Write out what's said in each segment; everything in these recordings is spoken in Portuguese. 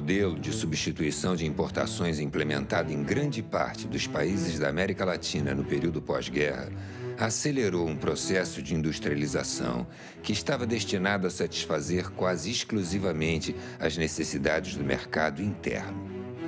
modelo de substituição de importações implementado em grande parte dos países da América Latina no período pós-guerra acelerou um processo de industrialização que estava destinado a satisfazer quase exclusivamente as necessidades do mercado interno.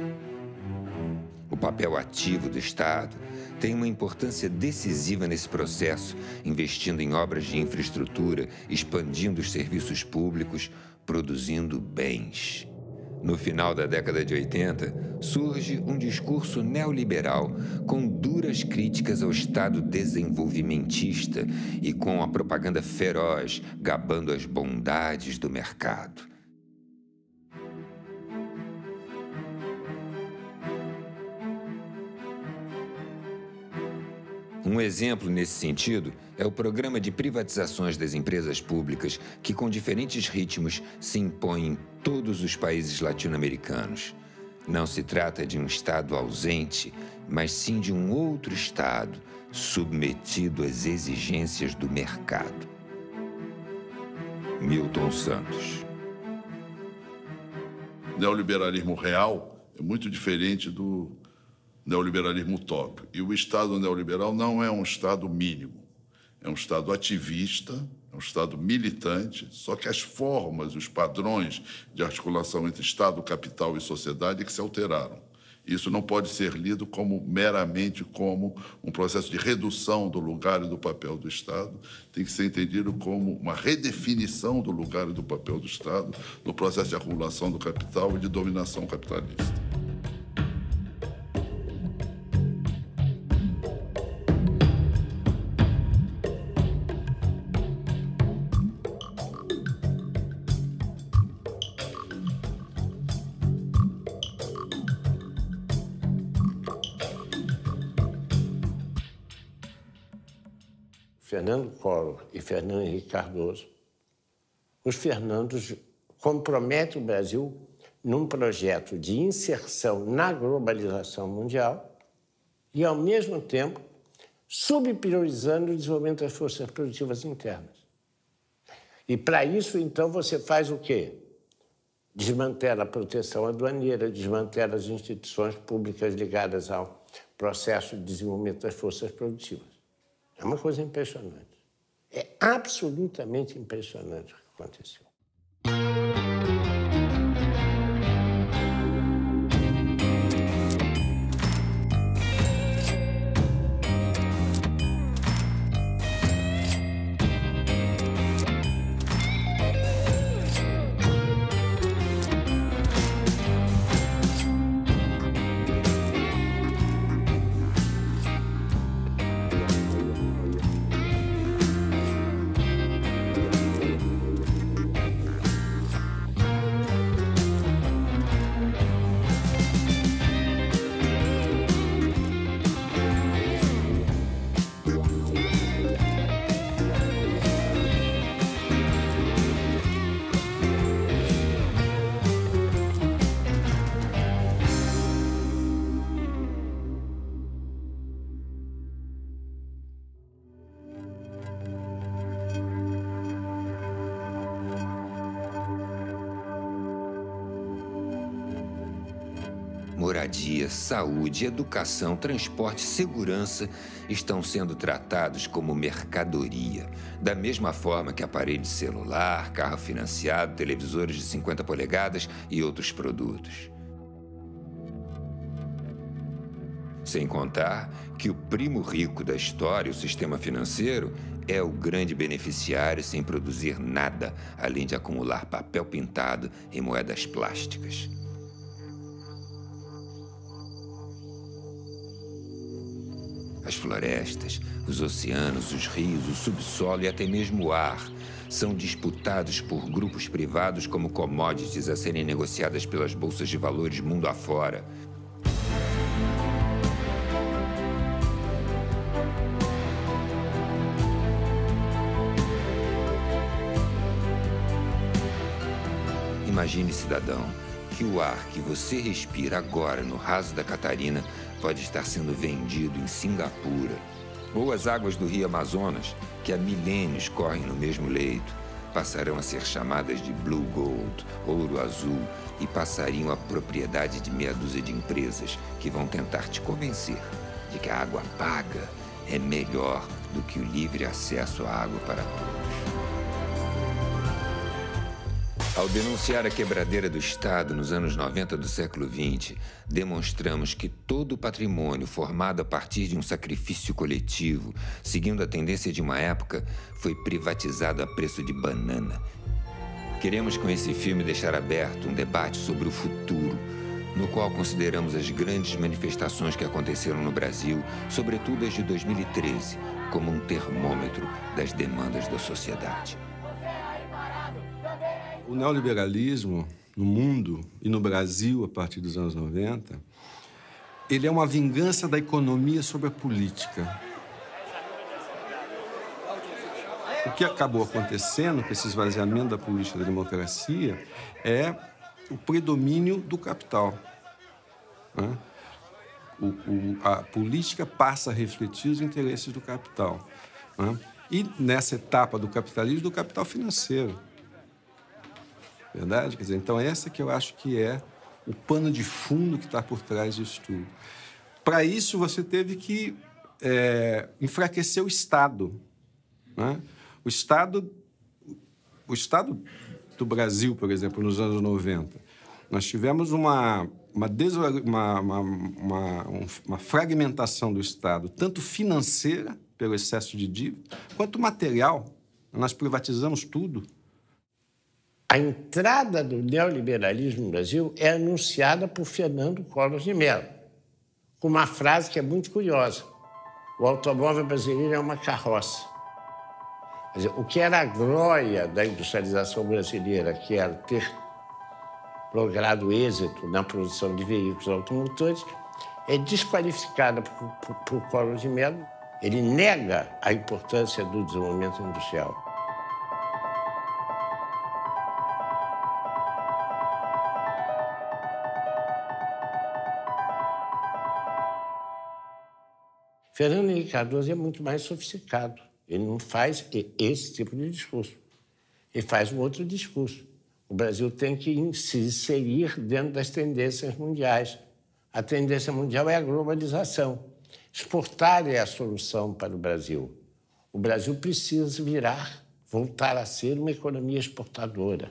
O papel ativo do Estado tem uma importância decisiva nesse processo, investindo em obras de infraestrutura, expandindo os serviços públicos, produzindo bens. No final da década de 80, surge um discurso neoliberal com duras críticas ao Estado desenvolvimentista e com a propaganda feroz gabando as bondades do mercado. Um exemplo nesse sentido é o programa de privatizações das empresas públicas que, com diferentes ritmos, se impõe em todos os países latino-americanos. Não se trata de um Estado ausente, mas sim de um outro Estado submetido às exigências do mercado. Milton Santos. O neoliberalismo real é muito diferente do neoliberalismo utópico. E o Estado neoliberal não é um Estado mínimo, é um Estado ativista, é um Estado militante, só que as formas, os padrões de articulação entre Estado, capital e sociedade é que se alteraram. Isso não pode ser lido meramente como um processo de redução do lugar e do papel do Estado, tem que ser entendido como uma redefinição do lugar e do papel do Estado no processo de acumulação do capital e de dominação capitalista. Fernando Collor e Fernando Henrique Cardoso, os Fernandos comprometem o Brasil num projeto de inserção na globalização mundial e, ao mesmo tempo, subpriorizando o desenvolvimento das forças produtivas internas. E, para isso, então, você faz o quê? Desmantela a proteção aduaneira, desmantela as instituições públicas ligadas ao processo de desenvolvimento das forças produtivas. É uma coisa impressionante. É absolutamente impressionante o que aconteceu. Moradia, saúde, educação, transporte, segurança estão sendo tratados como mercadoria, da mesma forma que aparelho de celular, carro financiado, televisores de 50 polegadas e outros produtos. Sem contar que o primo rico da história, o sistema financeiro, é o grande beneficiário sem produzir nada, além de acumular papel pintado e moedas plásticas. As florestas, os oceanos, os rios, o subsolo e até mesmo o ar são disputados por grupos privados como commodities a serem negociadas pelas bolsas de valores mundo afora. Imagine, cidadão, que o ar que você respira agora no raso da Catarina pode estar sendo vendido em Singapura, ou as águas do Rio Amazonas, que há milênios correm no mesmo leito, passarão a ser chamadas de Blue Gold, ouro azul, e passariam a propriedade de meia dúzia de empresas que vão tentar te convencer de que a água paga é melhor do que o livre acesso à água para todos. Ao denunciar a quebradeira do Estado nos anos 90 do século XX, demonstramos que todo o patrimônio formado a partir de um sacrifício coletivo, seguindo a tendência de uma época, foi privatizado a preço de banana. Queremos com esse filme deixar aberto um debate sobre o futuro, no qual consideramos as grandes manifestações que aconteceram no Brasil, sobretudo as de 2013, como um termômetro das demandas da sociedade. O neoliberalismo no mundo e no Brasil, a partir dos anos 90, ele é uma vingança da economia sobre a política. O que acabou acontecendo com esse esvaziamento da política da democracia é o predomínio do capital. Né? A política passa a refletir os interesses do capital. Né? E nessa etapa do capitalismo, do capital financeiro. Verdade? Quer dizer, então, essa que eu acho que é o pano de fundo que está por trás disso tudo. Para isso, você teve que enfraquecer o Estado. Né? O Estado do Brasil, por exemplo, nos anos 90, nós tivemos uma fragmentação do Estado, tanto financeira, pelo excesso de dívida, quanto material. Nós privatizamos tudo. A entrada do neoliberalismo no Brasil é anunciada por Fernando Collor de Mello, com uma frase que é muito curiosa. O automóvel brasileiro é uma carroça. Quer dizer, o que era a glória da industrialização brasileira, que era ter logrado êxito na produção de veículos automotores, é desqualificada por Collor de Mello. Ele nega a importância do desenvolvimento industrial. Fernando Henrique Cardoso é muito mais sofisticado. Ele não faz esse tipo de discurso. Ele faz um outro discurso. O Brasil tem que se inserir dentro das tendências mundiais. A tendência mundial é a globalização. Exportar é a solução para o Brasil. O Brasil precisa voltar a ser uma economia exportadora.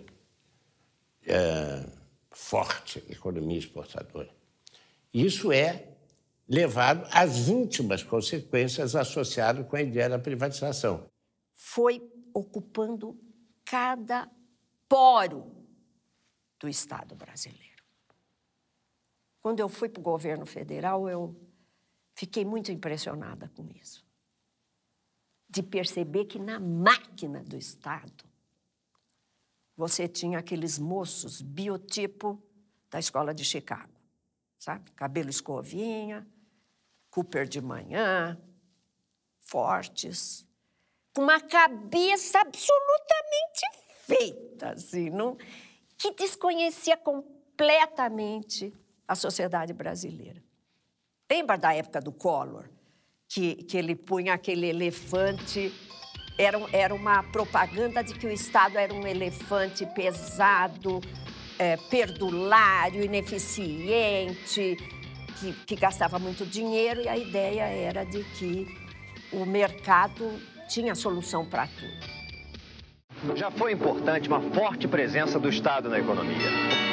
Forte economia exportadora. Isso é levado às últimas consequências associadas com a ideia da privatização. Foi ocupando cada poro do Estado brasileiro. Quando eu fui para o governo federal, eu fiquei muito impressionada com isso. De perceber que na máquina do Estado, você tinha aqueles moços biotipo da escola de Chicago, sabe? Cabelo escovinha, Cooper de manhã, fortes, com uma cabeça absolutamente feita, assim, que desconhecia completamente a sociedade brasileira. Lembra da época do Collor, que ele punha aquele elefante, era uma propaganda de que o Estado era um elefante pesado, perdulário, ineficiente, que gastava muito dinheiro, e a ideia era de que o mercado tinha solução para tudo. Já foi importante uma forte presença do Estado na economia.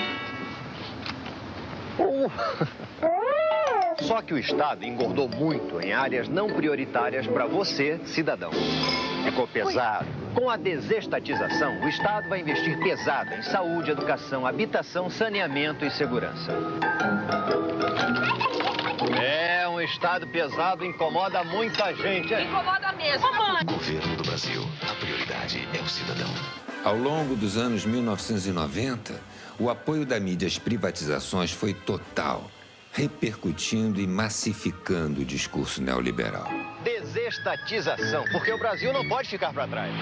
Só que o Estado engordou muito em áreas não prioritárias para você, cidadão. Ficou pesado. Com a desestatização, o Estado vai investir pesado em saúde, educação, habitação, saneamento e segurança. Um Estado pesado incomoda muita gente. Incomoda mesmo. Governo do Brasil. A prioridade é o cidadão. Ao longo dos anos 1990, o apoio da mídia às privatizações foi total, repercutindo e massificando o discurso neoliberal. Desestatização, porque o Brasil não pode ficar para trás.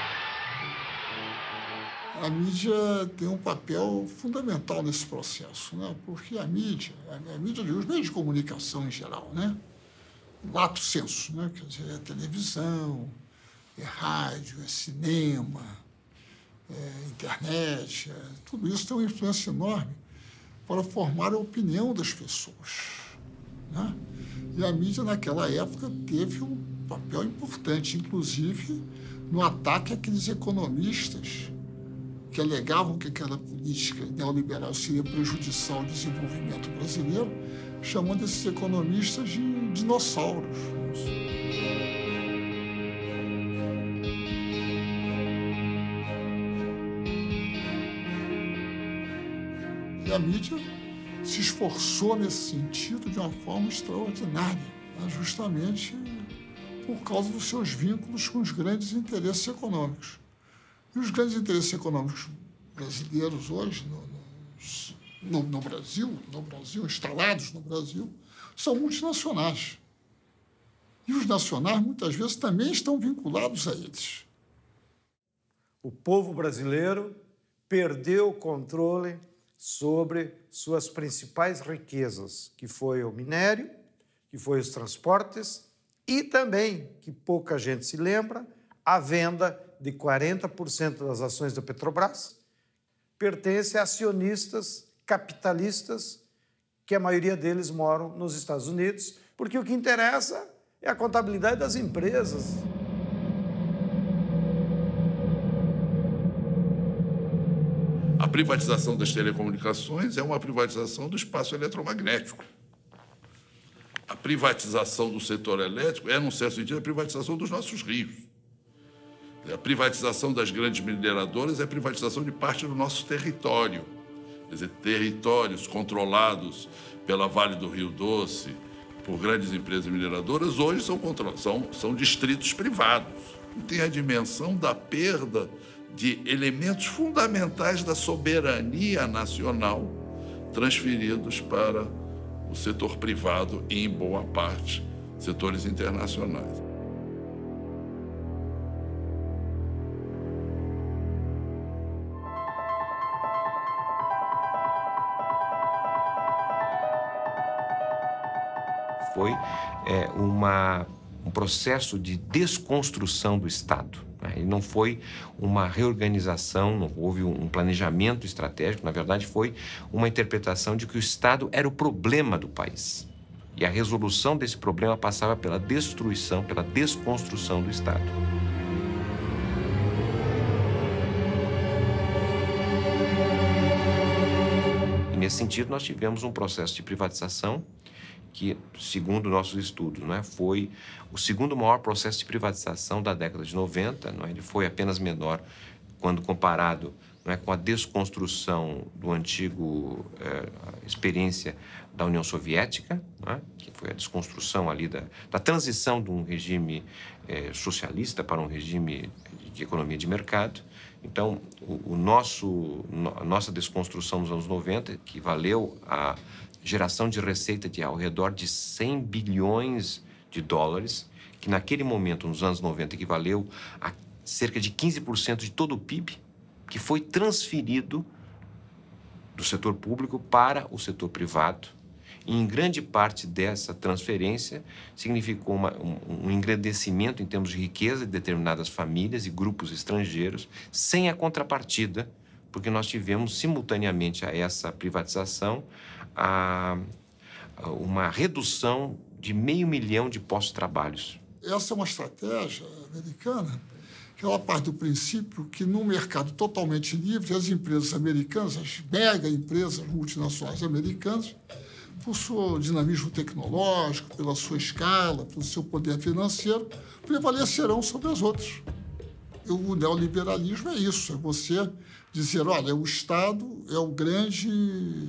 A mídia tem um papel fundamental nesse processo, né? Porque a mídia os meios de comunicação em geral, né? Lato sensu, né? Quer dizer, é televisão, é rádio, é cinema, internet, tudo isso tem uma influência enorme para formar a opinião das pessoas, né? E a mídia, naquela época, teve um papel importante, inclusive no ataque àqueles economistas que alegavam que aquela política neoliberal seria prejudicial ao desenvolvimento brasileiro, chamando esses economistas de dinossauros. E a mídia se esforçou nesse sentido de uma forma extraordinária, né? Justamente por causa dos seus vínculos com os grandes interesses econômicos. E os grandes interesses econômicos brasileiros hoje, no Brasil, instalados no Brasil, são multinacionais. E os nacionais, muitas vezes, também estão vinculados a eles. O povo brasileiro perdeu o controle sobre suas principais riquezas, que foi o minério, que foi os transportes e também, que pouca gente se lembra, a venda de 40% das ações da Petrobras pertence a acionistas capitalistas, que a maioria deles moram nos Estados Unidos, porque o que interessa é a contabilidade das empresas. A privatização das telecomunicações é uma privatização do espaço eletromagnético. A privatização do setor elétrico é, num certo sentido, a privatização dos nossos rios. A privatização das grandes mineradoras é a privatização de parte do nosso território. Quer dizer, territórios controlados pela Vale do Rio Doce, por grandes empresas mineradoras, hoje são distritos privados. E tem a dimensão da perda de elementos fundamentais da soberania nacional transferidos para o setor privado e, em boa parte, setores internacionais. Foi um processo de desconstrução do Estado. Né? E não foi uma reorganização, não houve um planejamento estratégico, na verdade foi uma interpretação de que o Estado era o problema do país. E a resolução desse problema passava pela destruição, pela desconstrução do Estado. E nesse sentido nós tivemos um processo de privatização que, segundo nossos estudos, foi o segundo maior processo de privatização da década de 90. Ele foi apenas menor quando comparado com a desconstrução do antigo experiência da União Soviética, que foi a desconstrução ali da transição de um regime socialista para um regime de economia de mercado. Então, a nossa desconstrução nos anos 90, que valeu a geração de receita de ao redor de 100 bilhões de dólares, que naquele momento, nos anos 90, equivaleu a cerca de 15% de todo o PIB, que foi transferido do setor público para o setor privado. E em grande parte dessa transferência significou um engrandecimento em termos de riqueza de determinadas famílias e grupos estrangeiros, sem a contrapartida, porque nós tivemos simultaneamente a essa privatização uma redução de 500 mil de postos de trabalho. Essa é uma estratégia americana que ela parte do princípio que, num mercado totalmente livre, as empresas americanas, as mega empresas multinacionais americanas, por seu dinamismo tecnológico, pela sua escala, pelo seu poder financeiro, prevalecerão sobre as outras. O neoliberalismo é isso, é você dizer, olha, o Estado é o grande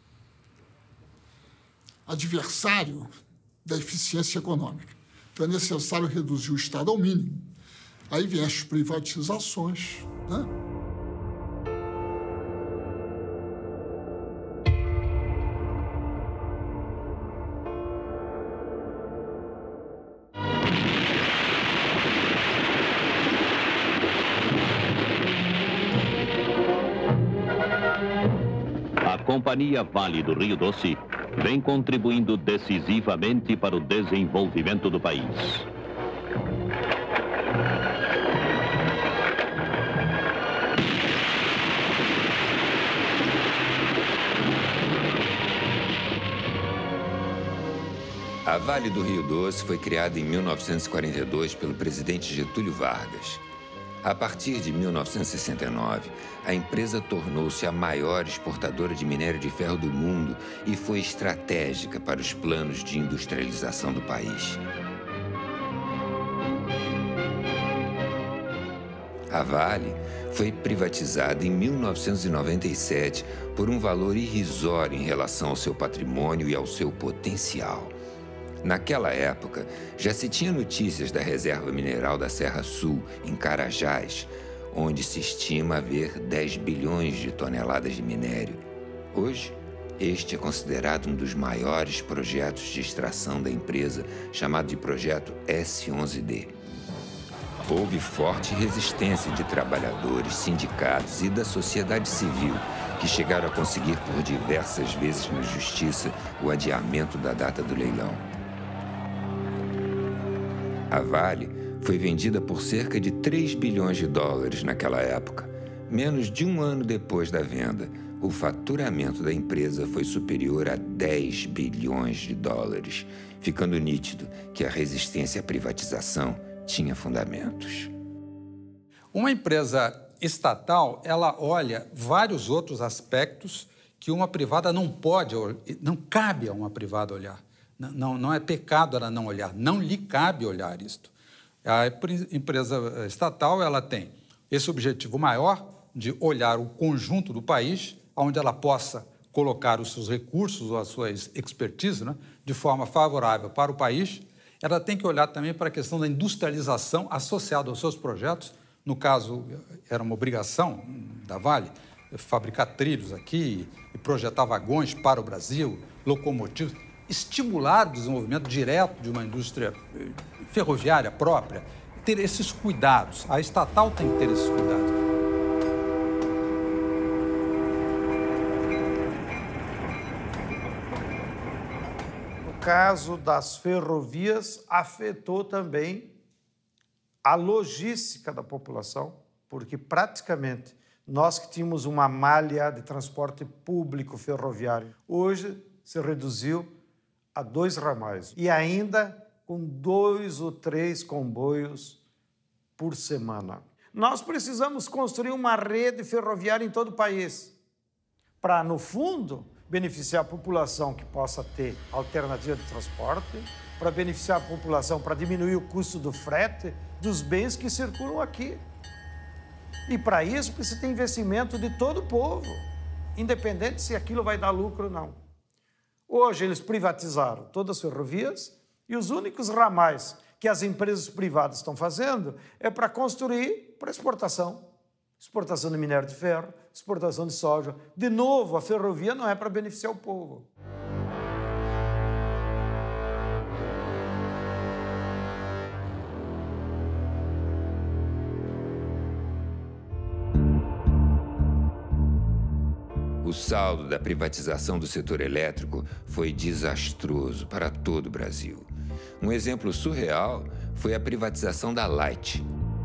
adversário da eficiência econômica. Então, é necessário reduzir o Estado ao mínimo. Aí vem as privatizações, né? A Companhia Vale do Rio Doce vem contribuindo decisivamente para o desenvolvimento do país. A Vale do Rio Doce foi criada em 1942 pelo presidente Getúlio Vargas. A partir de 1969, a empresa tornou-se a maior exportadora de minério de ferro do mundo e foi estratégica para os planos de industrialização do país. A Vale foi privatizada em 1997 por um valor irrisório em relação ao seu patrimônio e ao seu potencial. Naquela época, já se tinha notícias da reserva mineral da Serra Sul, em Carajás, onde se estima haver 10 bilhões de toneladas de minério. Hoje, este é considerado um dos maiores projetos de extração da empresa, chamado de Projeto S11D. Houve forte resistência de trabalhadores, sindicatos e da sociedade civil, que chegaram a conseguir por diversas vezes na justiça o adiamento da data do leilão. A Vale foi vendida por cerca de 3 bilhões de dólares naquela época. Menos de um ano depois da venda, o faturamento da empresa foi superior a 10 bilhões de dólares, ficando nítido que a resistência à privatização tinha fundamentos. Uma empresa estatal, ela olha vários outros aspectos que uma privada não pode, não cabe a uma privada olhar. Não é pecado ela não olhar, não lhe cabe olhar isto. A empresa estatal ela tem esse objetivo maior de olhar o conjunto do país, onde ela possa colocar os seus recursos ou as suas expertise, né, de forma favorável para o país. Ela tem que olhar também para a questão da industrialização associada aos seus projetos. No caso, era uma obrigação da Vale fabricar trilhos aqui e projetar vagões para o Brasil, locomotivas, estimular o desenvolvimento direto de uma indústria ferroviária própria, ter esses cuidados. A estatal tem que ter esses cuidados. No caso das ferrovias, afetou também a logística da população, porque praticamente nós que tínhamos uma malha de transporte público ferroviário, hoje se reduziu a 2 ramais e ainda com 2 ou 3 comboios por semana. Nós precisamos construir uma rede ferroviária em todo o país para, no fundo, beneficiar a população que possa ter alternativa de transporte, para beneficiar a população, para diminuir o custo do frete dos bens que circulam aqui. E para isso precisa ter investimento de todo o povo, independente se aquilo vai dar lucro ou não. Hoje eles privatizaram todas as ferrovias e os únicos ramais que as empresas privadas estão fazendo é para construir para exportação. Exportação de minério de ferro, exportação de soja. De novo, a ferrovia não é para beneficiar o povo. O saldo da privatização do setor elétrico foi desastroso para todo o Brasil. Um exemplo surreal foi a privatização da Light.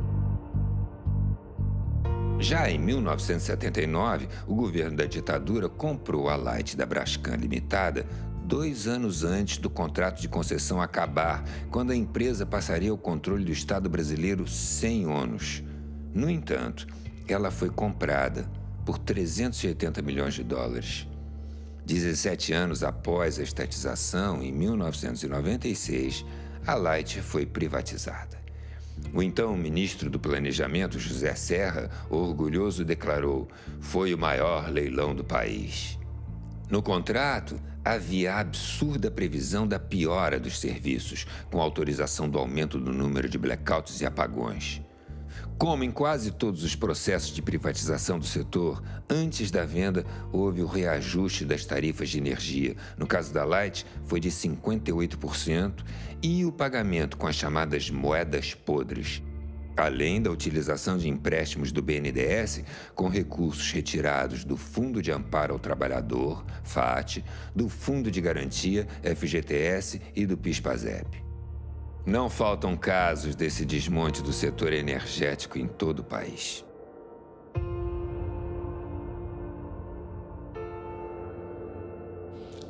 Já em 1979, o governo da ditadura comprou a Light da Brascan Limitada 2 anos antes do contrato de concessão acabar, quando a empresa passaria ao controle do Estado brasileiro sem ônus. No entanto, ela foi comprada por 380 milhões de dólares. 17 anos após a estatização, em 1996, a Light foi privatizada. O então ministro do Planejamento, José Serra, orgulhoso declarou: "Foi o maior leilão do país". No contrato, havia a absurda previsão da piora dos serviços, com autorização do aumento do número de blackouts e apagões. Como em quase todos os processos de privatização do setor, antes da venda houve o reajuste das tarifas de energia. No caso da Light, foi de 58% e o pagamento com as chamadas moedas podres. Além da utilização de empréstimos do BNDES com recursos retirados do Fundo de Amparo ao Trabalhador, FAT, do Fundo de Garantia, FGTS e do PIS/PASEP. Não faltam casos desse desmonte do setor energético em todo o país.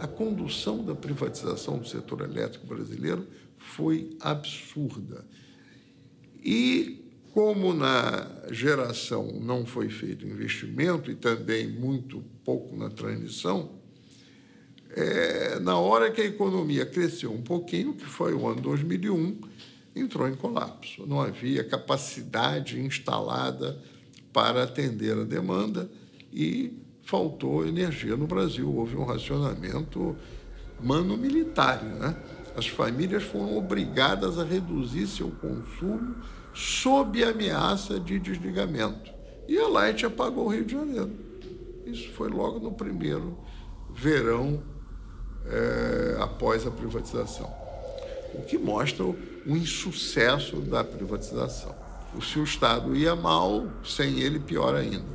A condução da privatização do setor elétrico brasileiro foi absurda. E, como na geração não foi feito investimento e também muito pouco na transmissão, na hora que a economia cresceu um pouquinho, que foi o ano 2001, entrou em colapso. Não havia capacidade instalada para atender a demanda e faltou energia no Brasil. Houve um racionamento mano-militário, né? As famílias foram obrigadas a reduzir seu consumo sob ameaça de desligamento. E a Light apagou o Rio de Janeiro. Isso foi logo no primeiro verão após a privatização. O que mostra o insucesso da privatização. Se o Estado ia mal, sem ele, pior ainda.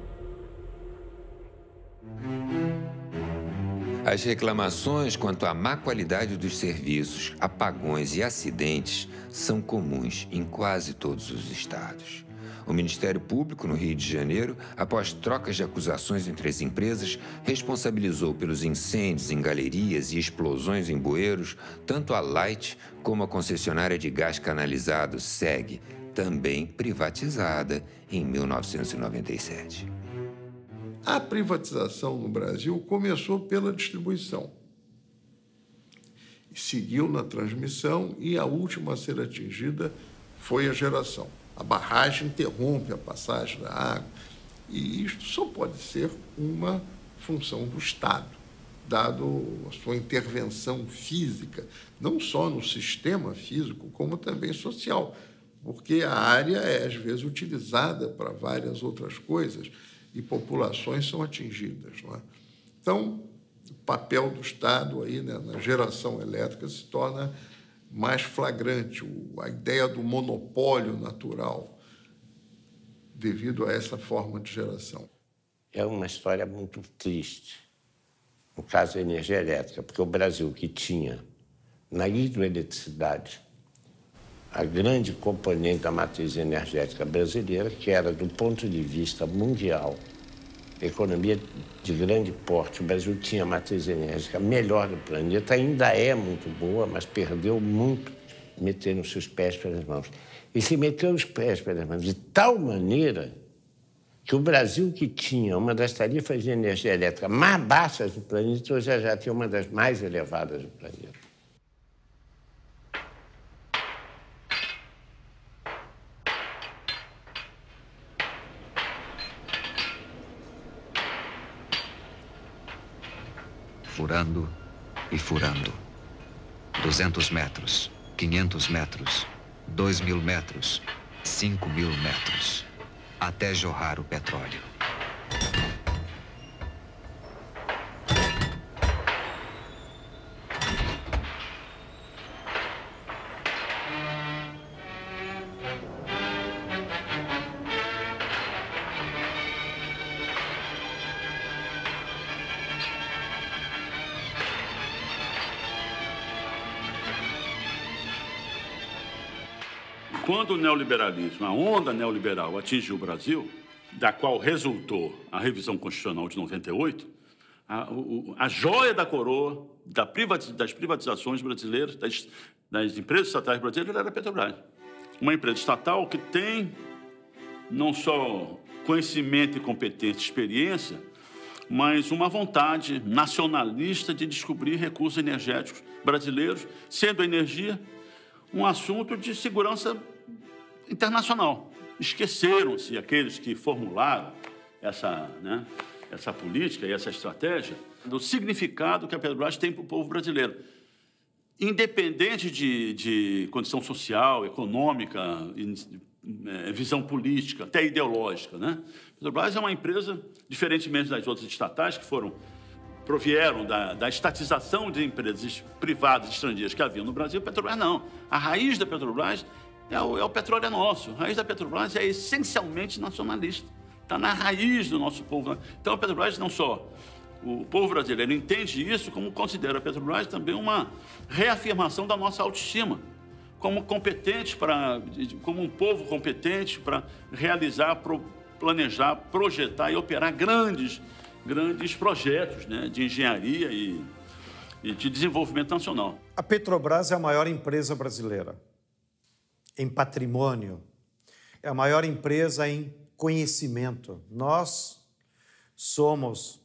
As reclamações quanto à má qualidade dos serviços, apagões e acidentes são comuns em quase todos os estados. O Ministério Público, no Rio de Janeiro, após trocas de acusações entre as empresas, responsabilizou pelos incêndios em galerias e explosões em bueiros tanto a Light como a concessionária de gás canalizado SEG, também privatizada em 1997. A privatização no Brasil começou pela distribuição, seguiu na transmissão e a última a ser atingida foi a geração. A barragem interrompe a passagem da água e isto só pode ser uma função do Estado, dado a sua intervenção física, não só no sistema físico, como também social, porque a área é, às vezes, utilizada para várias outras coisas e populações são atingidas, não é? Então, o papel do Estado aí, né, na geração elétrica se torna mais flagrante, a ideia do monopólio natural devido a essa forma de geração. É uma história muito triste, no caso da energia elétrica, porque o Brasil, que tinha na hidroeletricidade a grande componente da matriz energética brasileira, que era, do ponto de vista mundial, economia de grande porte, o Brasil tinha a matriz energética melhor do planeta, ainda é muito boa, mas perdeu muito metendo os seus pés pelas mãos. E se meteu os pés pelas mãos de tal maneira que o Brasil, que tinha uma das tarifas de energia elétrica mais baixas do planeta, hoje já tem uma das mais elevadas do planeta. Furando e furando. 200 metros, 500 metros, 2.000 metros, 5.000 metros, até jorrar o petróleo. Quando o neoliberalismo, a onda neoliberal atingiu o Brasil, da qual resultou a revisão constitucional de 98, a joia da coroa das privatizações brasileiras, das empresas estatais brasileiras, era a Petrobras. Uma empresa estatal que tem não só conhecimento e competência e experiência, mas uma vontade nacionalista de descobrir recursos energéticos brasileiros, sendo a energia um assunto de segurança internacional. Esqueceram-se aqueles que formularam essa política e essa estratégia do significado que a Petrobras tem para o povo brasileiro. Independente de condição social, econômica, visão política, até ideológica, né? A Petrobras é uma empresa, diferentemente das outras estatais que provieram da estatização de empresas privadas estrangeiras que haviam no Brasil. A Petrobras não. A raiz da Petrobras o petróleo é nosso. A raiz da Petrobras é essencialmente nacionalista. Está na raiz do nosso povo. Então, a Petrobras não só... O povo brasileiro entende isso como considera a Petrobras também uma reafirmação da nossa autoestima, como competente como um povo competente para realizar, planejar, projetar e operar grandes projetos, né, de engenharia e de desenvolvimento nacional. A Petrobras é a maior empresa brasileira em patrimônio, é a maior empresa em conhecimento. Nós somos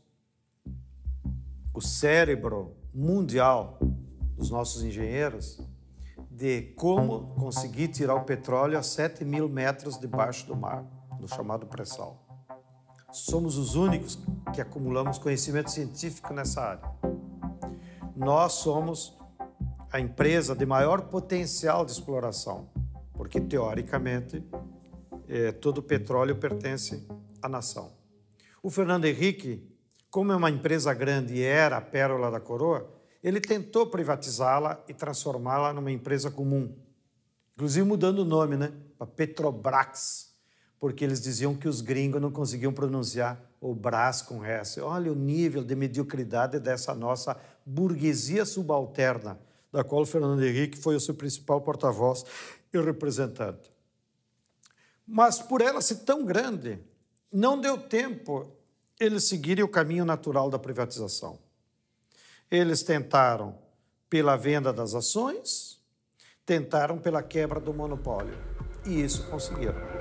o cérebro mundial dos nossos engenheiros de como conseguir tirar o petróleo a 7.000 metros debaixo do mar, no chamado pré-sal. Somos os únicos que acumulamos conhecimento científico nessa área. Nós somos a empresa de maior potencial de exploração, porque, teoricamente, todo o petróleo pertence à nação. O Fernando Henrique, como é uma empresa grande e era a pérola da coroa, ele tentou privatizá-la e transformá-la numa empresa comum. Inclusive mudando o nome, né, para Petrobras, porque eles diziam que os gringos não conseguiam pronunciar o Brás com S. Olha o nível de mediocridade dessa nossa burguesia subalterna, da qual o Fernando Henrique foi o seu principal porta-voz e representante. Mas por ela ser tão grande, não deu tempo eles seguirem o caminho natural da privatização. Eles tentaram pela venda das ações, tentaram pela quebra do monopólio, e isso conseguiram.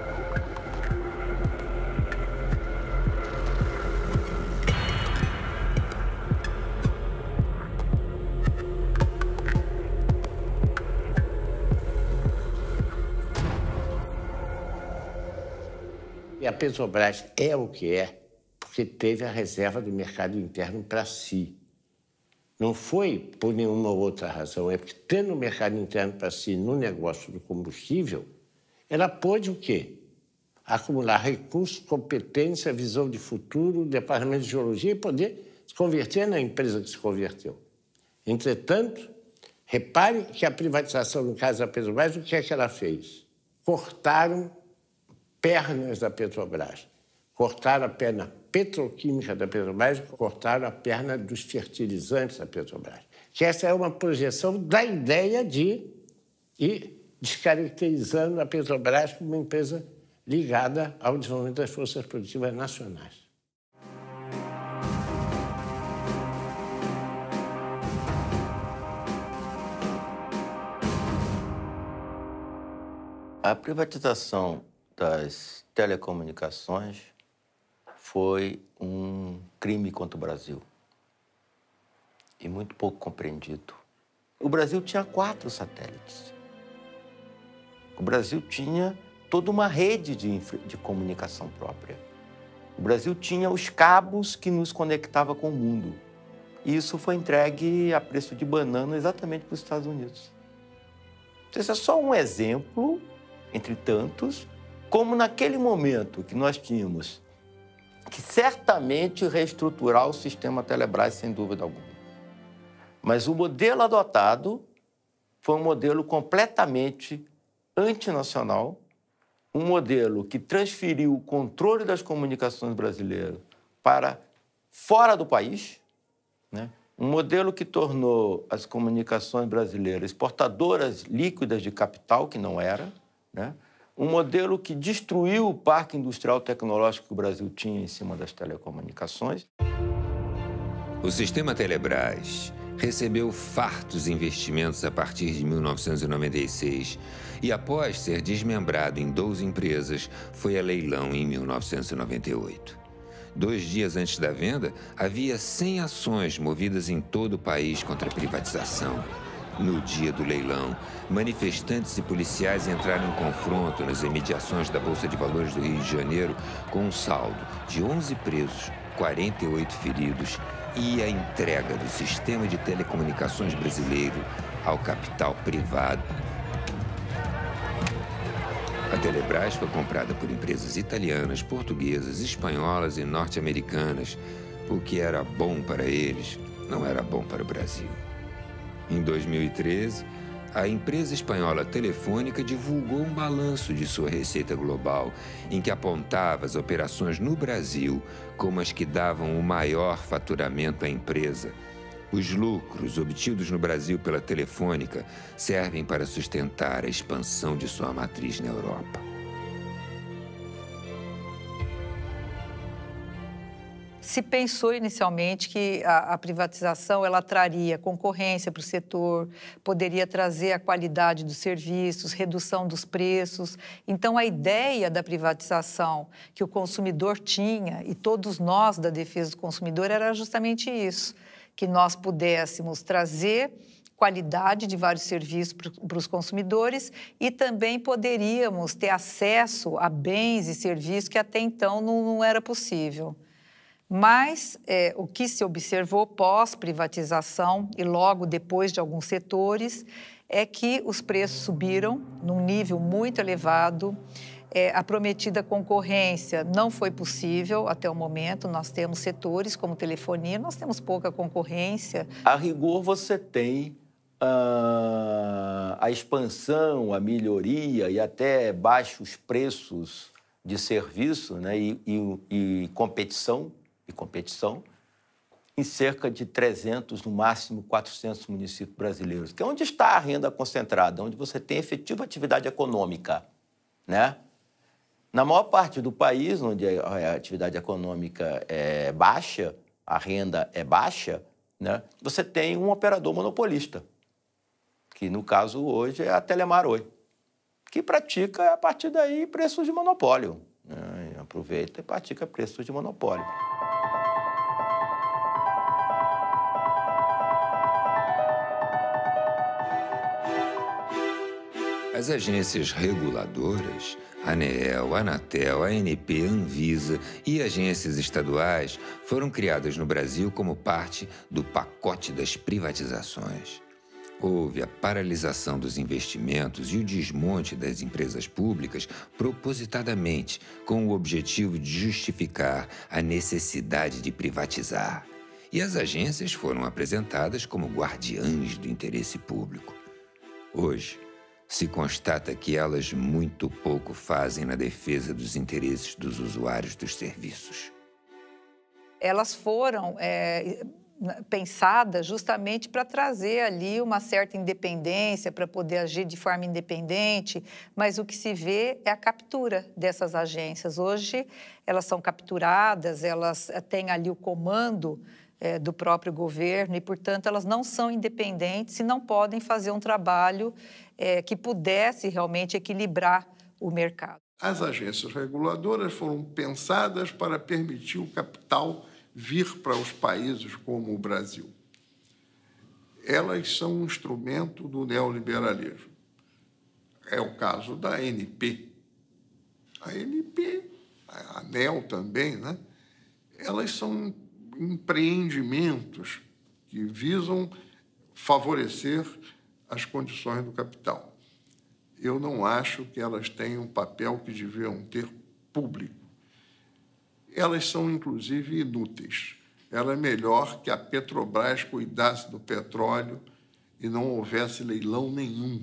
E a Petrobras é o que é porque teve a reserva do mercado interno para si. Não foi por nenhuma outra razão, é porque tendo o mercado interno para si no negócio do combustível, ela pôde o quê? Acumular recursos, competência, visão de futuro, departamento de geologia e poder se converter na empresa que se converteu. Entretanto, repare que a privatização, no caso da Petrobras, o que é que ela fez? Cortaram pernas da Petrobras. Cortaram a perna petroquímica da Petrobras, cortaram a perna dos fertilizantes da Petrobras. Que essa é uma projeção da ideia de ir descaracterizando a Petrobras como uma empresa ligada ao desenvolvimento das forças produtivas nacionais. A privatização das telecomunicações foi um crime contra o Brasil e muito pouco compreendido. O Brasil tinha 4 satélites. O Brasil tinha toda uma rede de comunicação própria. O Brasil tinha os cabos que nos conectavam com o mundo. E isso foi entregue a preço de banana exatamente para os Estados Unidos. Esse é só um exemplo, entre tantos, como naquele momento que nós tínhamos que certamente reestruturar o sistema Telebrás, sem dúvida alguma. Mas o modelo adotado foi um modelo completamente antinacional, um modelo que transferiu o controle das comunicações brasileiras para fora do país, né? Um modelo que tornou as comunicações brasileiras exportadoras líquidas de capital, que não era, né? Um modelo que destruiu o parque industrial tecnológico que o Brasil tinha em cima das telecomunicações. O sistema Telebrás recebeu fartos investimentos a partir de 1996 e, após ser desmembrado em 12 empresas, foi a leilão em 1998. 2 dias antes da venda, havia 100 ações movidas em todo o país contra a privatização. No dia do leilão, manifestantes e policiais entraram em confronto nas imediações da Bolsa de Valores do Rio de Janeiro com um saldo de 11 presos, 48 feridos e a entrega do sistema de telecomunicações brasileiro ao capital privado. A Telebrás foi comprada por empresas italianas, portuguesas, espanholas e norte-americanas. O que era bom para eles não era bom para o Brasil. Em 2013, a empresa espanhola Telefônica divulgou um balanço de sua receita global, em que apontava as operações no Brasil como as que davam o maior faturamento à empresa. Os lucros obtidos no Brasil pela Telefônica servem para sustentar a expansão de sua matriz na Europa. Se pensou inicialmente que a privatização ela traria concorrência para o setor, poderia trazer a qualidade dos serviços, redução dos preços. Então, a ideia da privatização que o consumidor tinha, e todos nós da defesa do consumidor, era justamente isso, que nós pudéssemos trazer qualidade de vários serviços para os consumidores e também poderíamos ter acesso a bens e serviços que até então não era possível. Mas o que se observou pós-privatização e logo depois de alguns setores é que os preços subiram num nível muito elevado. A prometida concorrência não foi possível até o momento. Nós temos setores como telefonia, nós temos pouca concorrência. A rigor, você tem a expansão, a melhoria e até baixos preços de serviço, né, e competição em cerca de 300, no máximo 400 municípios brasileiros, que é onde está a renda concentrada, onde você tem efetiva atividade econômica, né? Na maior parte do país, onde a atividade econômica é baixa, a renda é baixa, né, você tem um operador monopolista, que no caso hoje é a Telemar Oi, que pratica a partir daí preços de monopólio, né? Aproveita e pratica preços de monopólio. As agências reguladoras, ANEEL, Anatel, ANP, Anvisa e agências estaduais foram criadas no Brasil como parte do pacote das privatizações. Houve a paralisação dos investimentos e o desmonte das empresas públicas propositadamente, com o objetivo de justificar a necessidade de privatizar. E as agências foram apresentadas como guardiãs do interesse público. Hoje, se constata que elas muito pouco fazem na defesa dos interesses dos usuários dos serviços. Elas foram pensadas justamente para trazer ali uma certa independência, para poder agir de forma independente, mas o que se vê é a captura dessas agências. Hoje, elas são capturadas, elas têm ali o comando do próprio governo e, portanto, elas não são independentes e não podem fazer um trabalho que pudesse realmente equilibrar o mercado. As agências reguladoras foram pensadas para permitir o capital vir para os países como o Brasil. Elas são um instrumento do neoliberalismo. É o caso da ANP. A ANP, a ANEL também, né? Elas são empreendimentos que visam favorecer as condições do capital. Eu não acho que elas tenham um papel que deviam ter público. Elas são, inclusive, inúteis. Era melhor que a Petrobras cuidasse do petróleo e não houvesse leilão nenhum.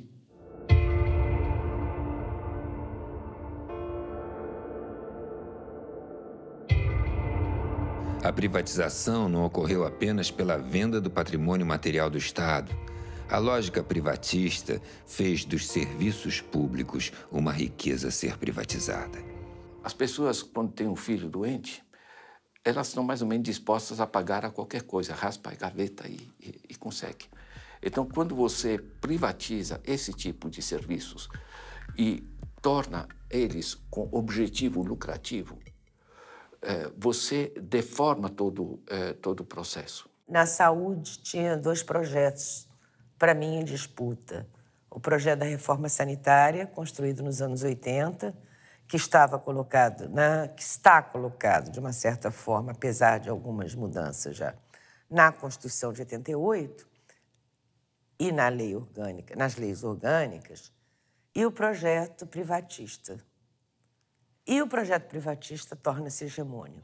A privatização não ocorreu apenas pela venda do patrimônio material do Estado. A lógica privatista fez dos serviços públicos uma riqueza a ser privatizada. As pessoas, quando têm um filho doente, elas estão mais ou menos dispostas a pagar a qualquer coisa, raspa a gaveta e consegue. Então, quando você privatiza esse tipo de serviços e torna eles com objetivo lucrativo, você deforma todo o processo. Na saúde, tinha 2 projetos, para mim, em disputa. O projeto da reforma sanitária, construído nos anos 80, que está colocado, de uma certa forma, apesar de algumas mudanças já, na Constituição de 88 e na lei orgânica, nas leis orgânicas, e o projeto privatista. E o projeto privatista torna-se hegemônico.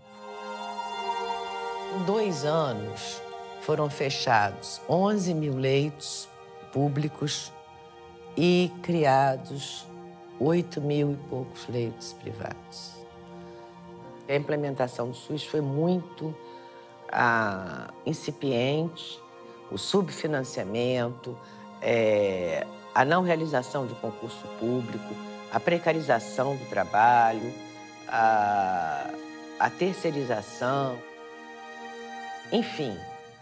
Em 2 anos, foram fechados 11 mil leitos públicos e criados 8 mil e poucos leitos privados. A implementação do SUS foi muito incipiente, o subfinanciamento, a não realização de concurso público, a precarização do trabalho, a terceirização. Enfim,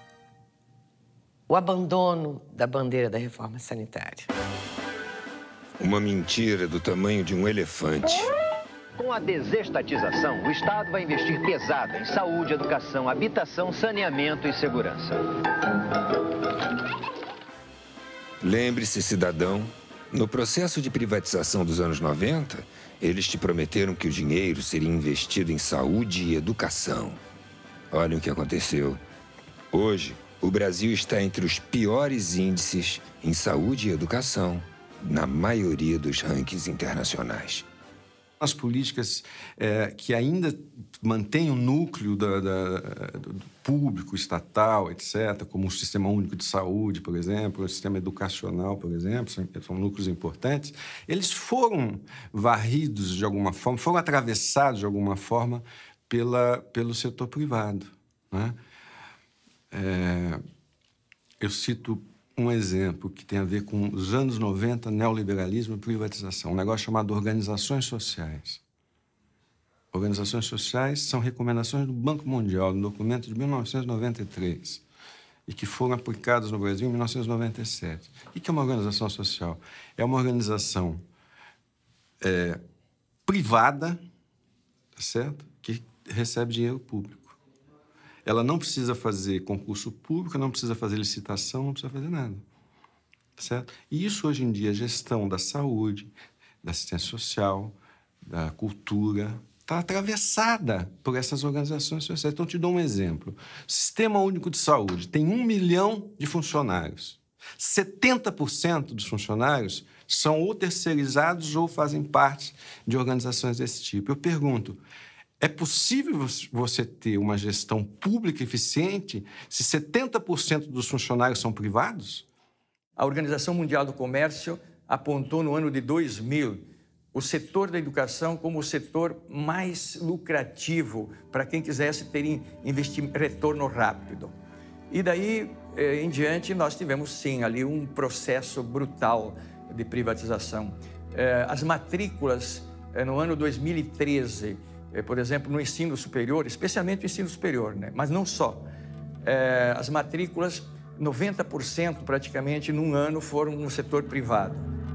o abandono da bandeira da reforma sanitária. Uma mentira do tamanho de um elefante. Com a desestatização, o Estado vai investir pesado em saúde, educação, habitação, saneamento e segurança. Lembre-se, cidadão, no processo de privatização dos anos 90, eles te prometeram que o dinheiro seria investido em saúde e educação. Olha o que aconteceu. Hoje, o Brasil está entre os piores índices em saúde e educação, na maioria dos rankings internacionais. As políticas que ainda mantêm o núcleo do público, estatal, etc., como o Sistema Único de Saúde, por exemplo, o sistema educacional, por exemplo, são núcleos importantes, eles foram varridos de alguma forma, foram atravessados de alguma forma pelo setor privado, né? Eu cito um exemplo que tem a ver com os anos 90, neoliberalismo e privatização, um negócio chamado organizações sociais. Organizações sociais são recomendações do Banco Mundial, no documento de 1993, e que foram aplicadas no Brasil em 1997. O que é uma organização social? É uma organização privada, tá certo? Que recebe dinheiro público. Ela não precisa fazer concurso público, não precisa fazer licitação, não precisa fazer nada. Certo? E isso, hoje em dia, a gestão da saúde, da assistência social, da cultura, está atravessada por essas organizações sociais. Então, te dou um exemplo. O Sistema Único de Saúde tem 1 milhão de funcionários. 70% dos funcionários são ou terceirizados ou fazem parte de organizações desse tipo. Eu pergunto, é possível você ter uma gestão pública eficiente se 70% dos funcionários são privados? A Organização Mundial do Comércio apontou no ano de 2000 o setor da educação como o setor mais lucrativo para quem quisesse ter retorno rápido. E daí em diante nós tivemos sim ali um processo brutal de privatização. As matrículas no ano 2013, por exemplo, no ensino superior, especialmente o ensino superior, né? Mas não só. As matrículas, 90% praticamente num ano foram no setor privado.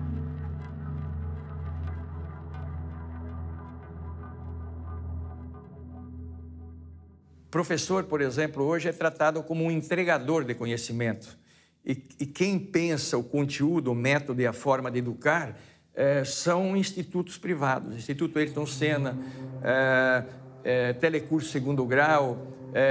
Professor, por exemplo, hoje é tratado como um entregador de conhecimento. E quem pensa o conteúdo, o método e a forma de educar são institutos privados. Instituto Ayrton Senna, Telecurso Segundo Grau,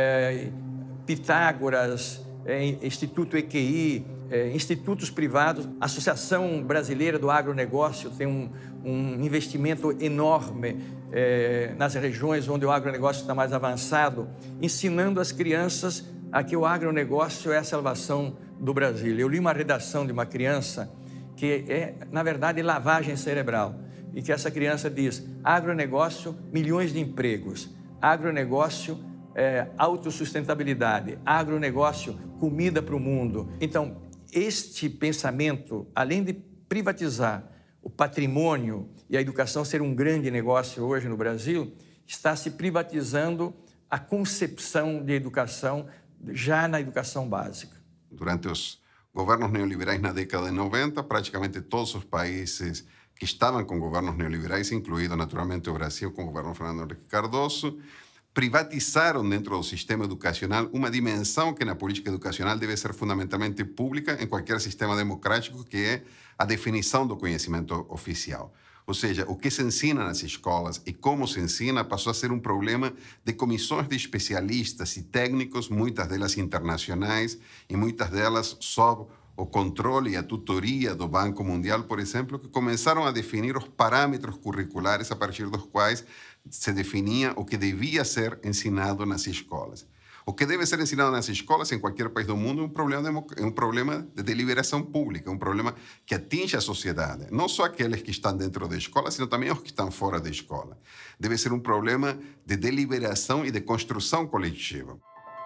Pitágoras, Instituto EQI, institutos privados. A Associação Brasileira do Agronegócio tem um investimento enorme nas regiões onde o agronegócio está mais avançado, ensinando as crianças a que o agronegócio é a salvação do Brasil. Eu li uma redação de uma criança que é, na verdade, lavagem cerebral, e que essa criança diz: agronegócio, milhões de empregos, agronegócio, autossustentabilidade, agronegócio, comida para o mundo. Então, este pensamento, além de privatizar o patrimônio e a educação ser um grande negócio hoje no Brasil, está se privatizando a concepção de educação já na educação básica. Durante os governos neoliberais na década de 90, praticamente todos os países que estavam com governos neoliberais, incluído naturalmente o Brasil com o governo Fernando Henrique Cardoso, privatizaram dentro do sistema educacional uma dimensão que na política educacional deve ser fundamentalmente pública em qualquer sistema democrático, que é a definição do conhecimento oficial. Ou seja, o que se ensina nas escolas e como se ensina passou a ser um problema de comissões de especialistas e técnicos, muitas delas internacionais e muitas delas sob o controle e a tutoria do Banco Mundial, por exemplo, que começaram a definir os parâmetros curriculares a partir dos quais se definia o que devia ser ensinado nas escolas. O que deve ser ensinado nas escolas em qualquer país do mundo é um problema de deliberação pública, um problema que atinge a sociedade. Não só aqueles que estão dentro da escola, sino também os que estão fora da escola. Deve ser um problema de deliberação e de construção coletiva.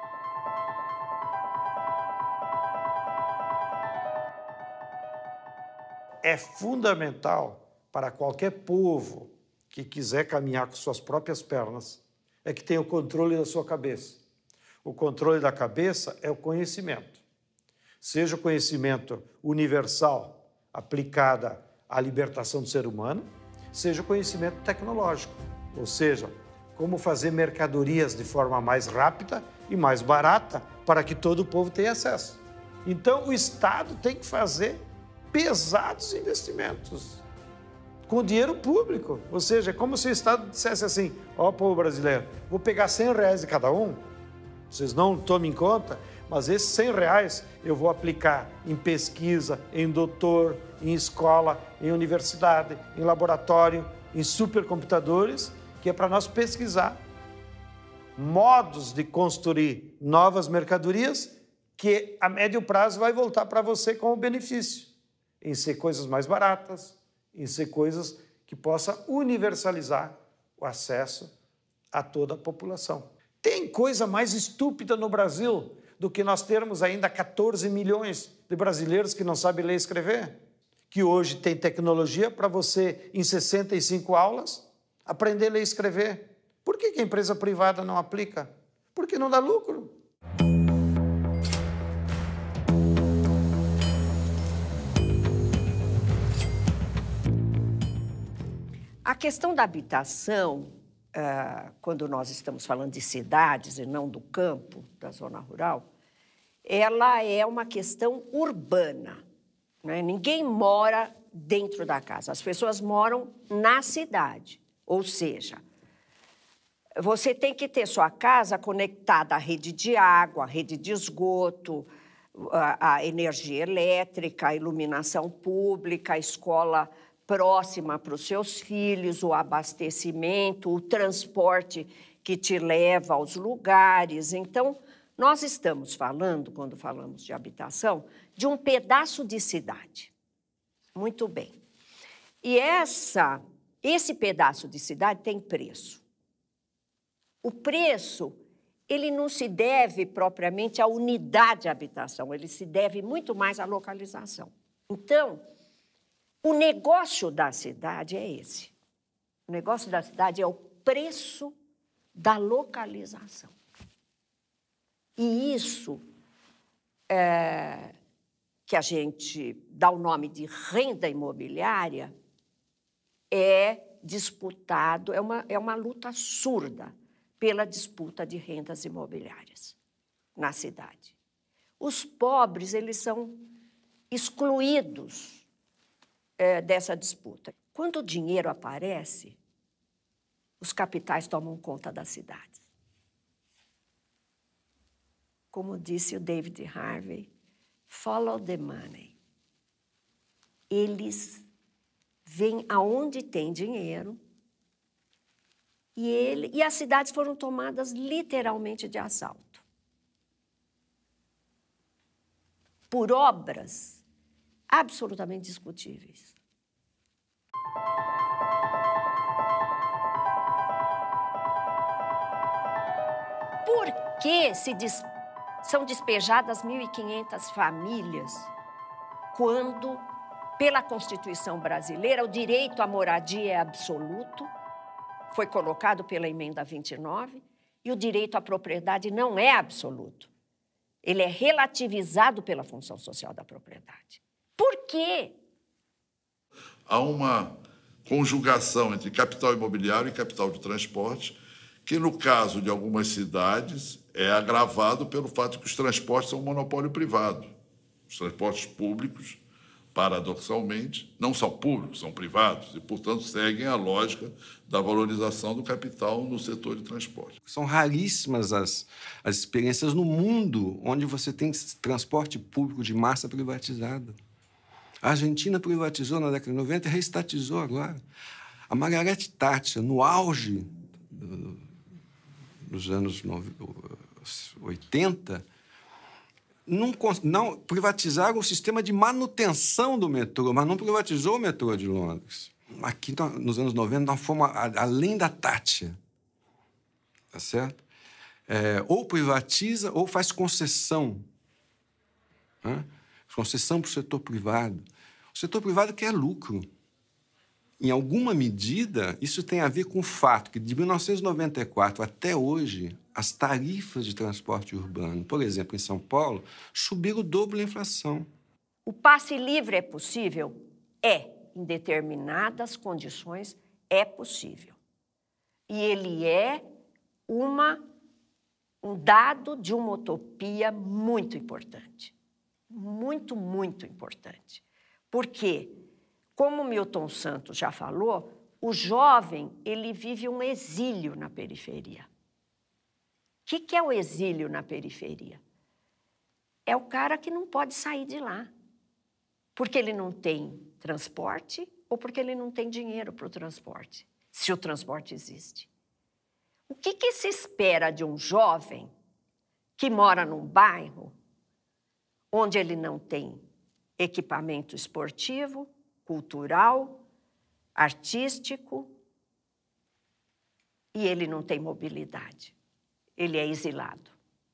É fundamental para qualquer povo que quiser caminhar com suas próprias pernas, é que tenha o controle da sua cabeça. O controle da cabeça é o conhecimento. Seja o conhecimento universal aplicado à libertação do ser humano, seja o conhecimento tecnológico, ou seja, como fazer mercadorias de forma mais rápida e mais barata para que todo o povo tenha acesso. Então, o Estado tem que fazer pesados investimentos com dinheiro público. Ou seja, é como se o Estado dissesse assim: ó, povo brasileiro, vou pegar R$100 de cada um, vocês não tomem em conta, mas esses R$100 eu vou aplicar em pesquisa, em doutor, em escola, em universidade, em laboratório, em supercomputadores, que é para nós pesquisar modos de construir novas mercadorias que a médio prazo vai voltar para você como benefício, em ser coisas mais baratas, em ser coisas que possa universalizar o acesso a toda a população. Tem coisa mais estúpida no Brasil do que nós termos ainda 14 milhões de brasileiros que não sabem ler e escrever? Que hoje tem tecnologia para você, em 65 aulas, aprender a ler e escrever. Por que a empresa privada não aplica? Porque não dá lucro. A questão da habitação, quando nós estamos falando de cidades e não do campo, da zona rural, ela é uma questão urbana, né? Ninguém mora dentro da casa, as pessoas moram na cidade. Ou seja, você tem que ter sua casa conectada à rede de água, à rede de esgoto, à energia elétrica, à iluminação pública, à escola próxima para os seus filhos, o abastecimento, o transporte que te leva aos lugares. Então, nós estamos falando, quando falamos de habitação, de um pedaço de cidade. Muito bem. E esse pedaço de cidade tem preço. O preço, ele não se deve propriamente à unidade de habitação, ele se deve muito mais à localização. Então, o negócio da cidade é esse. O negócio da cidade é o preço da localização. E isso que a gente dá o nome de renda imobiliária é disputado, é uma luta surda pela disputa de rendas imobiliárias na cidade. Os pobres, eles são excluídos dessa disputa. Quando o dinheiro aparece, os capitais tomam conta das cidades. Como disse o David Harvey, follow the money. Eles vêm aonde tem dinheiro e as cidades foram tomadas literalmente de assalto. Por obras absolutamente discutíveis. Por que são despejadas 1.500 famílias quando, pela Constituição brasileira, o direito à moradia é absoluto, foi colocado pela Emenda 29, e o direito à propriedade não é absoluto. Ele é relativizado pela função social da propriedade. Por quê? Há uma conjugação entre capital imobiliário e capital de transporte, que, no caso de algumas cidades, é agravado pelo fato de que os transportes são um monopólio privado. Os transportes públicos, paradoxalmente, não são públicos, são privados e, portanto, seguem a lógica da valorização do capital no setor de transporte. São raríssimas as experiências no mundo onde você tem transporte público de massa privatizado. A Argentina privatizou na década de 90 e reestatizou agora. A Margaret Thatcher, no auge dos anos 80, não privatizaram o sistema de manutenção do metrô, mas não privatizou o metrô de Londres. Aqui, nos anos 90, nós fomos além da Thatcher. Tá certo? Ou privatiza ou faz concessão. Né? Concessão para o setor privado. O setor privado quer lucro. Em alguma medida, isso tem a ver com o fato que, de 1994 até hoje, as tarifas de transporte urbano, por exemplo, em São Paulo, subiram o dobro da inflação. O passe livre é possível? É. Em determinadas condições, é possível. E ele é um dado de uma utopia muito importante. Muito, muito importante. Porque, como Milton Santos já falou, o jovem ele vive um exílio na periferia. O que é o exílio na periferia? É o cara que não pode sair de lá, porque ele não tem transporte ou porque ele não tem dinheiro para o transporte, se o transporte existe. O que se espera de um jovem que mora num bairro onde ele não tem equipamento esportivo, cultural, artístico, e ele não tem mobilidade? Ele é exilado.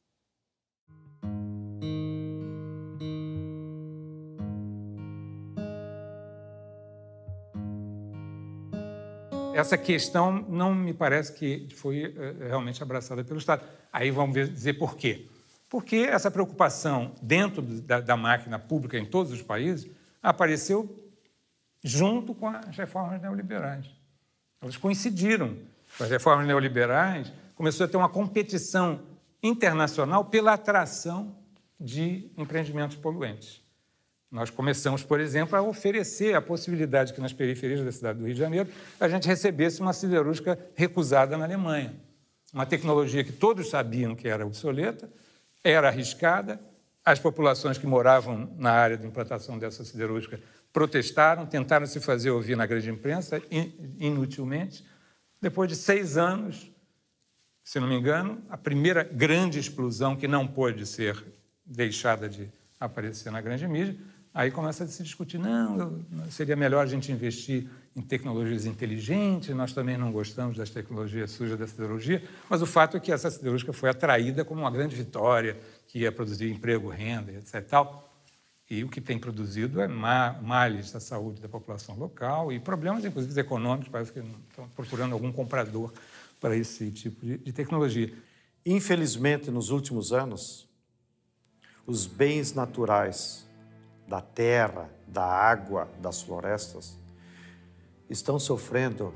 Essa questão não me parece que foi realmente abraçada pelo Estado. Aí vamos dizer por quê. Porque essa preocupação dentro da máquina pública em todos os países apareceu junto com as reformas neoliberais. Elas coincidiram. As reformas neoliberais começou a ter uma competição internacional pela atração de empreendimentos poluentes. Nós começamos, por exemplo, a oferecer a possibilidade que nas periferias da cidade do Rio de Janeiro a gente recebesse uma siderúrgica recusada na Alemanha. Uma tecnologia que todos sabiam que era obsoleta, era arriscada, as populações que moravam na área de implantação dessa siderúrgica protestaram, tentaram se fazer ouvir na grande imprensa, inutilmente. Depois de 6 anos, se não me engano, a primeira grande explosão que não pôde ser deixada de aparecer na grande mídia, aí começa a se discutir, não, seria melhor a gente investir em tecnologias inteligentes, nós também não gostamos das tecnologias sujas da siderurgia, mas o fato é que essa siderúrgica foi atraída como uma grande vitória, que ia produzir emprego, renda, etc. e tal. E o que tem produzido é males à saúde da população local e problemas, inclusive, econômicos, parece que estão procurando algum comprador para esse tipo de tecnologia. Infelizmente, nos últimos anos, os bens naturais da terra, da água, das florestas, estão sofrendo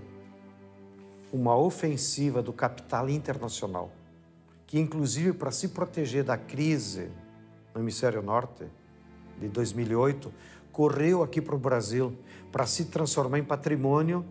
uma ofensiva do capital internacional, que, inclusive, para se proteger da crise no hemisfério norte, de 2008, correu aqui para o Brasil para se transformar em patrimônio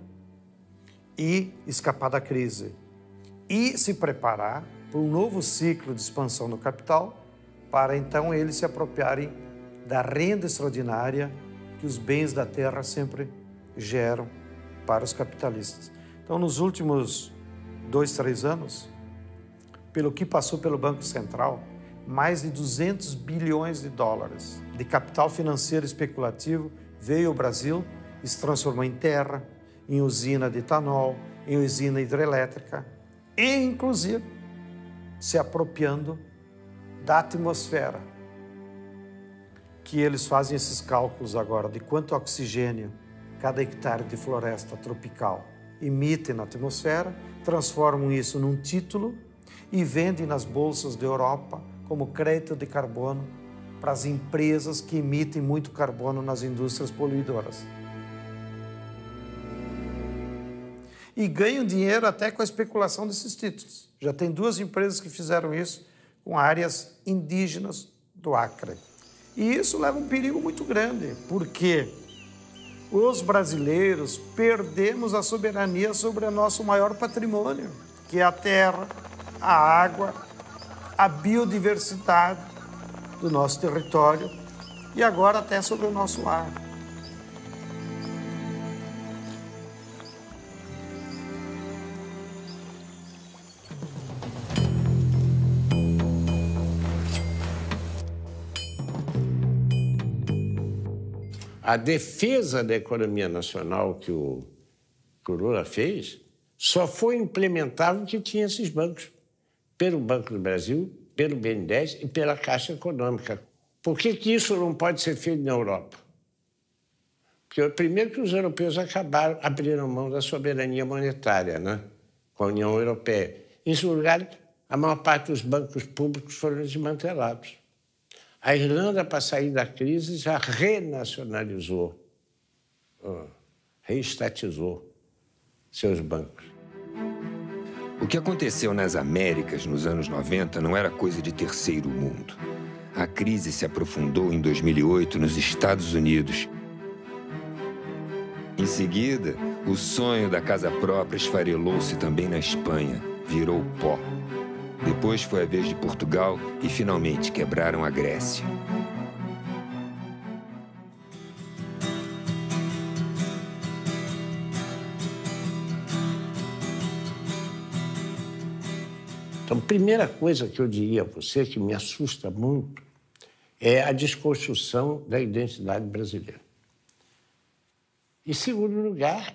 e escapar da crise. E se preparar para um novo ciclo de expansão no capital, para então eles se apropriarem da renda extraordinária que os bens da terra sempre geram para os capitalistas. Então, nos últimos 2, 3 anos, pelo que passou pelo Banco Central, mais de 200 bilhões de dólares de capital financeiro especulativo veio ao Brasil e se transformou em terra, em usina de etanol, em usina hidrelétrica e, inclusive, se apropriando da atmosfera, que eles fazem esses cálculos agora de quanto oxigênio cada hectare de floresta tropical emite na atmosfera, transformam isso num título e vendem nas bolsas da Europa como crédito de carbono para as empresas que emitem muito carbono nas indústrias poluidoras. E ganham dinheiro até com a especulação desses títulos. Já tem 2 empresas que fizeram isso com áreas indígenas do Acre. E isso leva um perigo muito grande, porque os brasileiros perdemos a soberania sobre o nosso maior patrimônio, que é a terra, a água, a biodiversidade do nosso território e agora até sobre o nosso ar. A defesa da economia nacional que o Lula fez só foi implementável porque tinha esses bancos, pelo Banco do Brasil, pelo BNDES e pela Caixa Econômica. Por que isso não pode ser feito na Europa? Porque Porque, primeiro, que os europeus abriram mão da soberania monetária, né? Com a União Europeia. Em segundo lugar, a maior parte dos bancos públicos foram desmantelados. A Irlanda, para sair da crise, já renacionalizou, reestatizou seus bancos. O que aconteceu nas Américas nos anos 90 não era coisa de terceiro mundo. A crise se aprofundou em 2008 nos Estados Unidos. Em seguida, o sonho da casa própria esfarelou-se também na Espanha, virou pó. Depois foi a vez de Portugal e finalmente quebraram a Grécia. Então, a primeira coisa que eu diria a você, que me assusta muito, é a desconstrução da identidade brasileira. Em segundo lugar,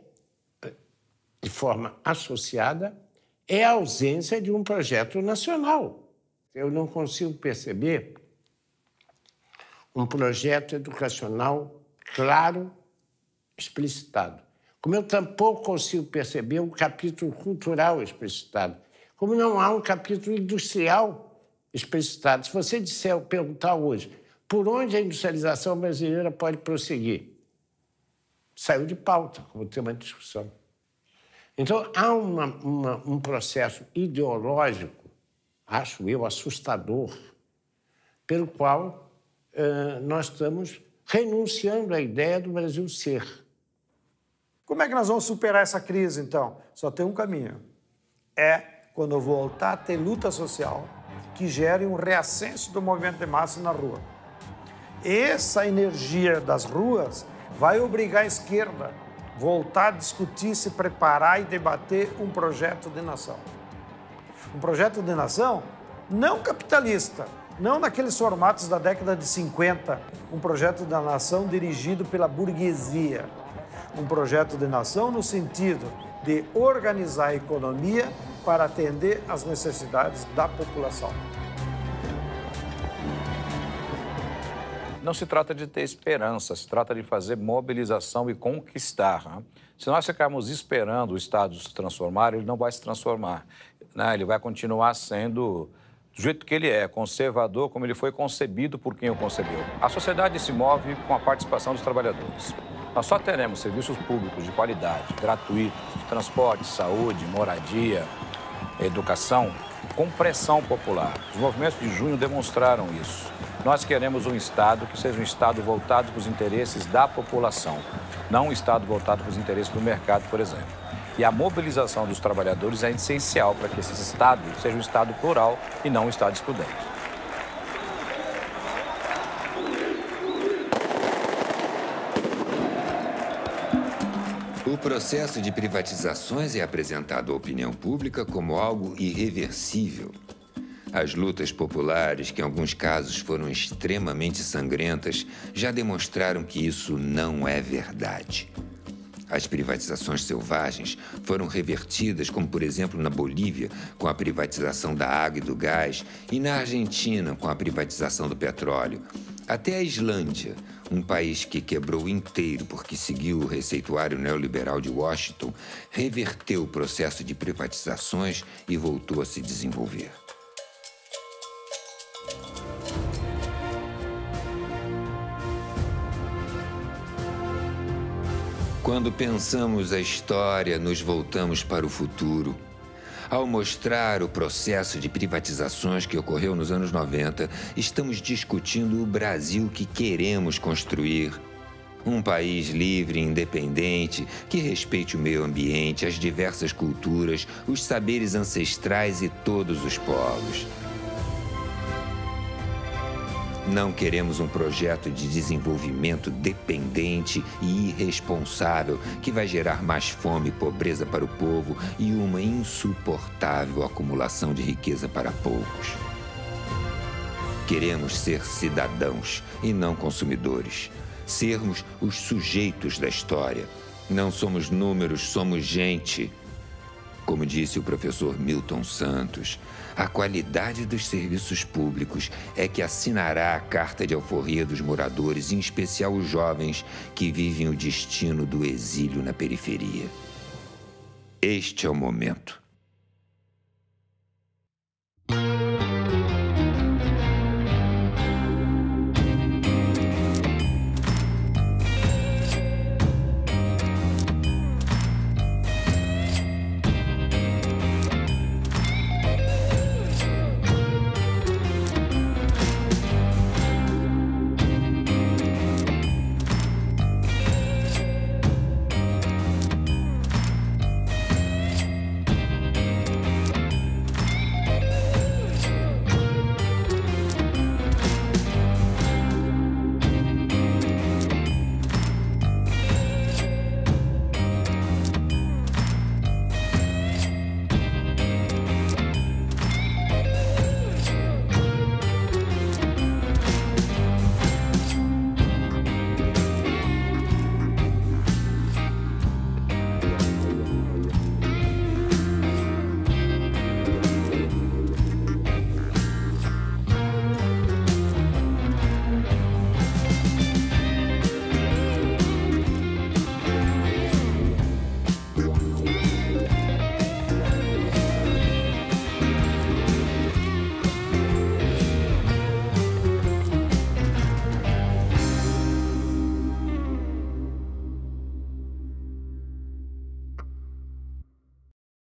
de forma associada, é a ausência de um projeto nacional. Eu não consigo perceber um projeto educacional claro, explicitado. Como eu tampouco consigo perceber um capítulo cultural explicitado. Como não há um capítulo industrial explicitado. Se você perguntar hoje por onde a industrialização brasileira pode prosseguir, saiu de pauta como tema de discussão. Então, há um processo ideológico, acho eu, assustador, pelo qual nós estamos renunciando à ideia do Brasil ser. Como é que nós vamos superar essa crise, então? Só tem um caminho. É quando voltar a ter luta social que gere um reascenso do movimento de massa na rua. Essa energia das ruas vai obrigar a esquerda a voltar a discutir, se preparar e debater um projeto de nação. Um projeto de nação não capitalista, não naqueles formatos da década de 50, um projeto da nação dirigido pela burguesia. Um projeto de nação no sentido de organizar a economia para atender às necessidades da população. Não se trata de ter esperança, se trata de fazer mobilização e conquistar. Né? Se nós ficarmos esperando o Estado se transformar, ele não vai se transformar. Né? Ele vai continuar sendo do jeito que ele é, conservador, como ele foi concebido por quem o concebeu. A sociedade se move com a participação dos trabalhadores. Nós só teremos serviços públicos de qualidade, gratuitos, de transporte, saúde, moradia, educação, com pressão popular. Os movimentos de junho demonstraram isso. Nós queremos um Estado que seja um Estado voltado para os interesses da população, não um Estado voltado para os interesses do mercado, por exemplo. E a mobilização dos trabalhadores é essencial para que esse Estado seja um Estado plural e não um Estado excludente. O processo de privatizações é apresentado à opinião pública como algo irreversível. As lutas populares, que em alguns casos foram extremamente sangrentas, já demonstraram que isso não é verdade. As privatizações selvagens foram revertidas, como, por exemplo, na Bolívia, com a privatização da água e do gás, e na Argentina, com a privatização do petróleo. Até a Islândia, um país que quebrou inteiro porque seguiu o receituário neoliberal de Washington, reverteu o processo de privatizações e voltou a se desenvolver. Quando pensamos a história, nos voltamos para o futuro. Ao mostrar o processo de privatizações que ocorreu nos anos 90, estamos discutindo o Brasil que queremos construir. Um país livre e independente, que respeite o meio ambiente, as diversas culturas, os saberes ancestrais e todos os povos. Não queremos um projeto de desenvolvimento dependente e irresponsável que vai gerar mais fome e pobreza para o povo e uma insuportável acumulação de riqueza para poucos. Queremos ser cidadãos e não consumidores. Sermos os sujeitos da história. Não somos números, somos gente. Como disse o professor Milton Santos, a qualidade dos serviços públicos é que assinará a carta de alforria dos moradores, em especial os jovens que vivem o destino do exílio na periferia. Este é o momento.